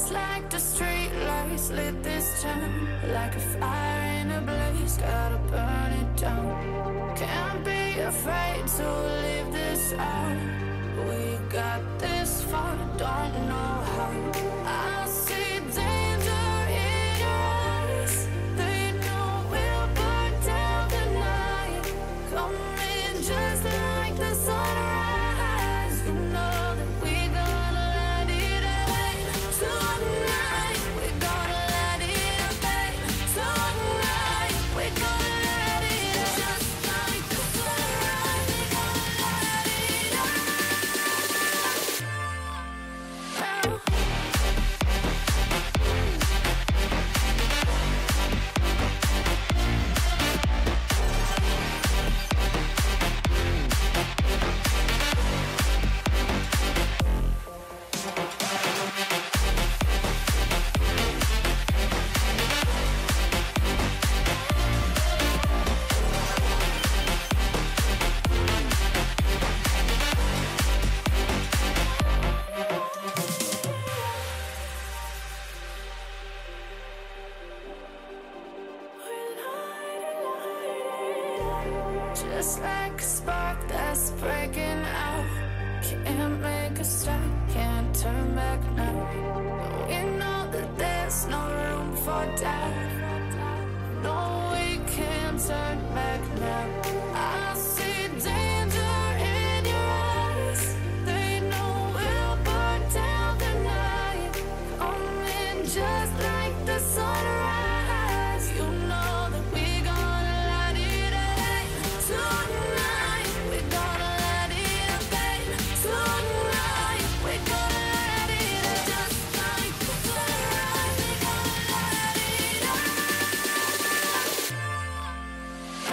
Just like the street lights lit this town, like a fire in a blaze, gotta burn it down. Can't be afraid to leave this out. We got this far, don't know how. I see danger in your eyes. They know we'll burn down the night. Coming just like the sunrise. You know that we gonna let it rain tonight. We gonna let it rain tonight. We gonna let it just like the sunrise. We gonna let it rain. Just like a spark that's breaking out. Can't make a stop, can't turn back now. We know that there's no room for doubt. No, we can't turn back now. I see danger in your eyes. They know we'll burn down the night. Coming just like the sunrise. You know that we gonna let it rain tonight. We gonna let it rain tonight. We gonna let it just like the sunrise. We gonna let it rain.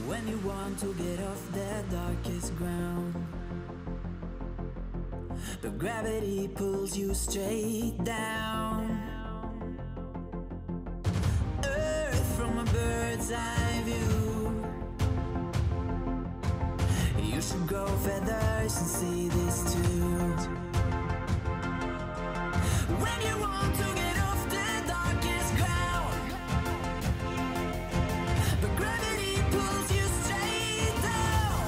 When you want to get off the darkest ground, but gravity pulls you straight down. Earth from a bird's eye view. You should grow feathers and see this too. When you want to get off the darkest ground, but gravity pulls you straight down.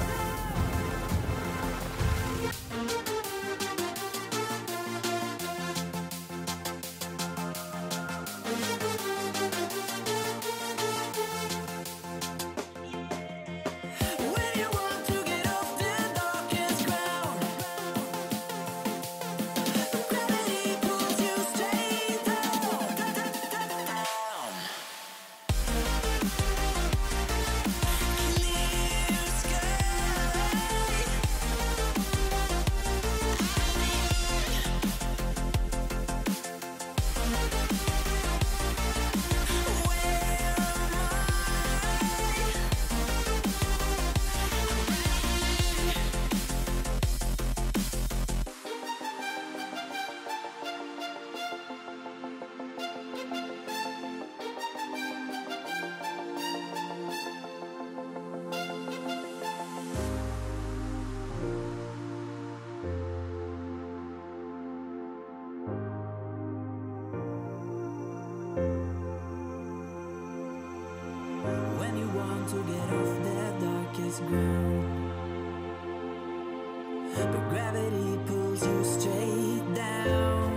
When you want to get off the darkest ground, but gravity pulls you straight down. Clear When you want to get off the darkest ground, but gravity pulls you straight down.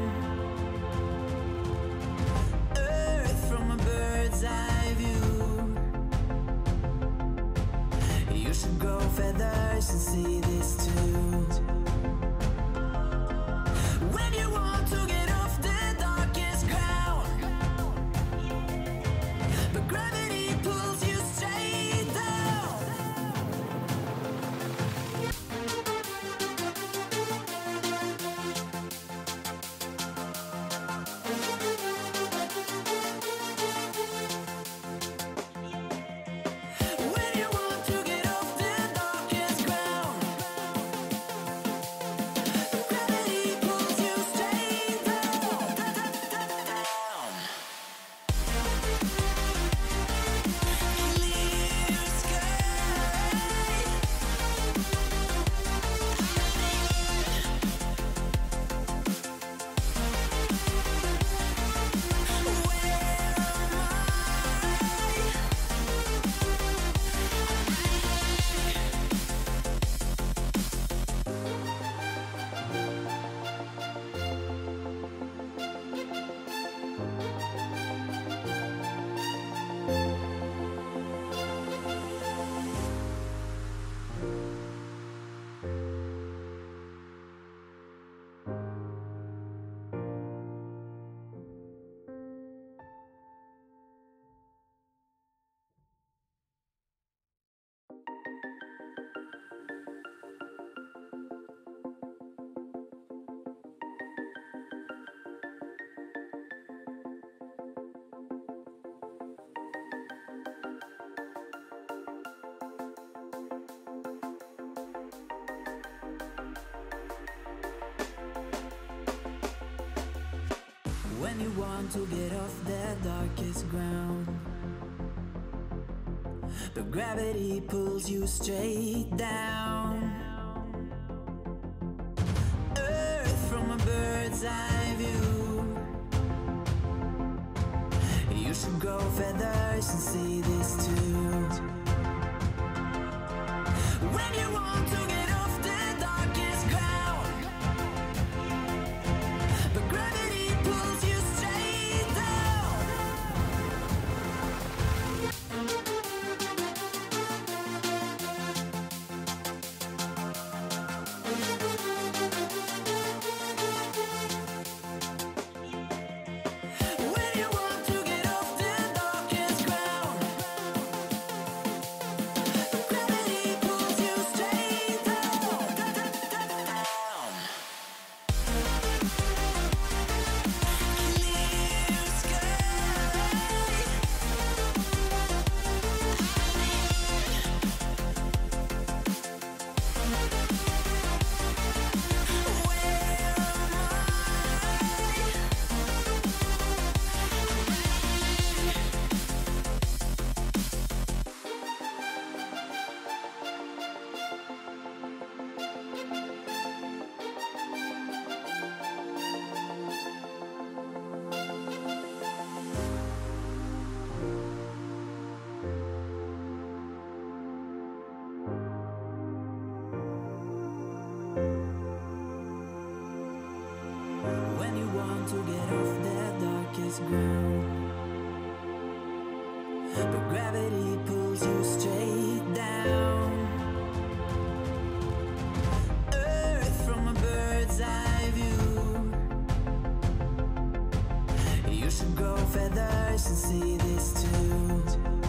Earth from a bird's eye view. You should grow feathers and see this too. When you want to get off the darkest ground, but gravity pulls you straight down. When you want to get off the darkest ground, but gravity pulls you straight down. Clear sky. When you want to get off the darkest ground, but gravity pulls you straight down. Earth from a bird's eye view. You should grow feathers and see this too. When you want to get off the darkest ground, but gravity pulls you straight down. When you want to get off the darkest ground, but gravity pulls you straight down. to get off their darkest ground. But gravity pulls you straight down. Earth from a bird's eye view. You should grow feathers and see this too.